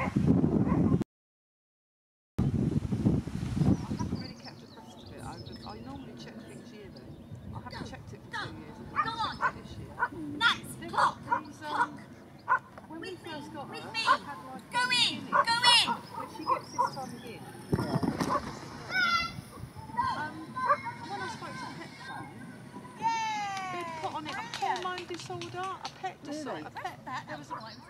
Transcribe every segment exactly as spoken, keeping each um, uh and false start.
Disorder, a pet disorder, really? a pet. That, there was a one.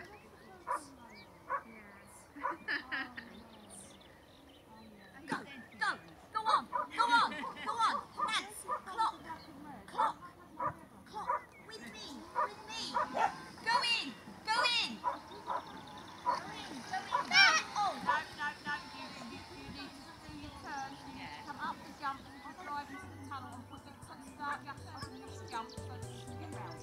Go, go, go on, go on, go on. That's clock, clock, clock. With me, with me. Go in, go in. Go in, go in. That. Oh, no, no, no. You, you, you need to do your turn. You need to come up the jump and just drive into the tunnel and put the start gas on this jump so that you can get round.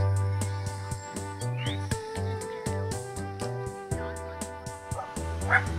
What?